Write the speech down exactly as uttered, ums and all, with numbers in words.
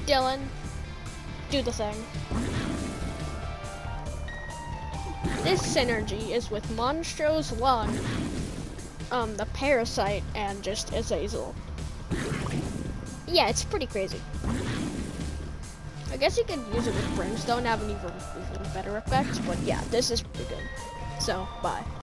Dylan, do the thing. This synergy is with Monstro's Lung, um, the Parasite, and just Azazel. Yeah, it's pretty crazy. I guess you could use it with Brimstone, have an even, even better effect, but yeah, this is pretty good. So, bye.